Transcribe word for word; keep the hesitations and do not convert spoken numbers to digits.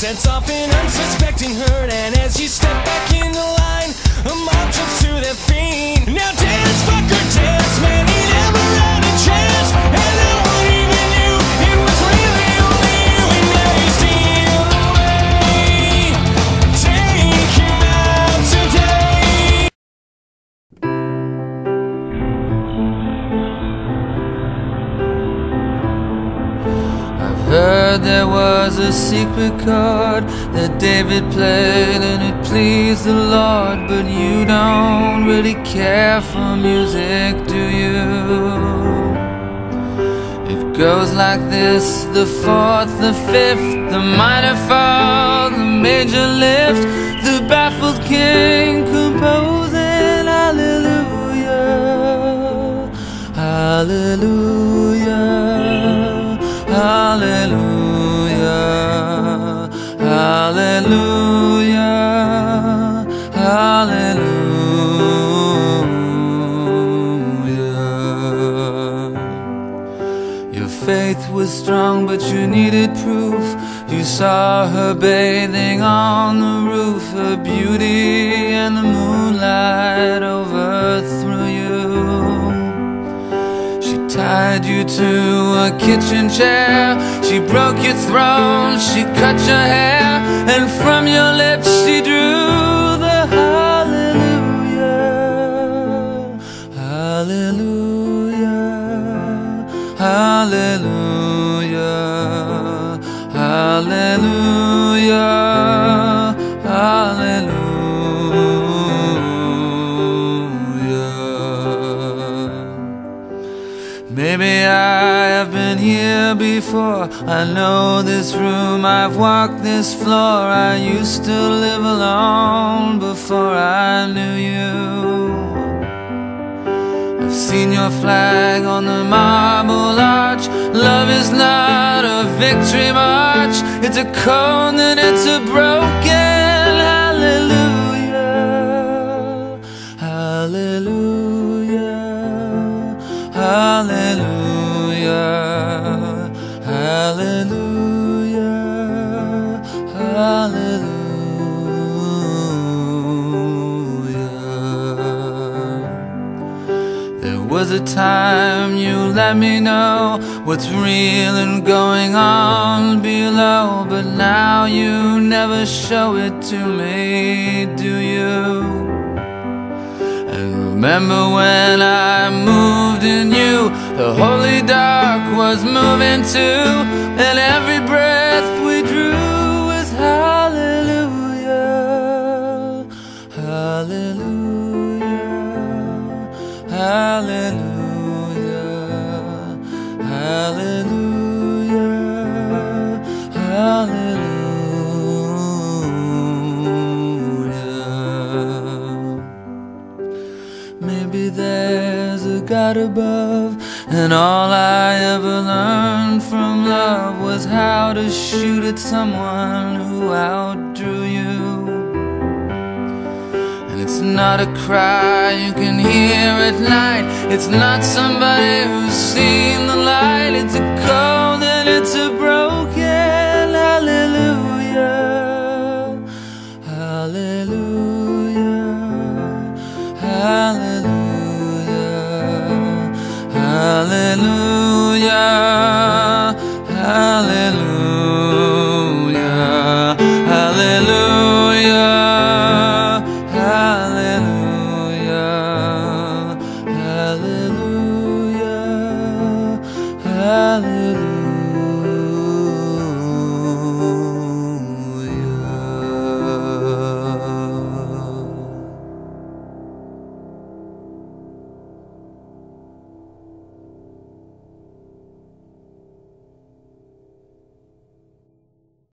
sets off an unsuspecting herd, and as you step back in the line, a mob jumps to their feet. Now dance, fucker, dance, man, he never had a chance, and no one even knew it was really only you. And now you steal away, take him out today. Heard there was a secret chord that David played and it pleased the Lord, but you don't really care for music, do you? It goes like this: the fourth, the fifth, the minor fall, the major lift, the baffled king composing hallelujah, hallelujah, hallelujah, hallelujah, hallelujah. Your faith was strong, but you needed proof. You saw her bathing on the roof, her beauty and the moonlight overthrew you. Tied you to a kitchen chair, she broke your throne, she cut your hair, and from your lips she drew the hallelujah, hallelujah, hallelujah, hallelujah, hallelujah. Maybe I have been here before, I know this room, I've walked this floor. I used to live alone before I knew you. I've seen your flag on the marble arch. Love is not a victory march, it's a cold and it's a broken hallelujah, hallelujah, hallelujah, hallelujah, hallelujah. There was a time you let me know what's real and going on below, but now you never show it to me, do you? Remember when I moved in you, the holy dark was moving too, and every breath we drew was hallelujah, hallelujah, hallelujah, hallelujah, hallelujah. Maybe there's a God above, and all I ever learned from love was how to shoot at someone who outdrew you. And it's not a cry you can hear at night, it's not somebody who's seen the light, it's a cold and it's a broken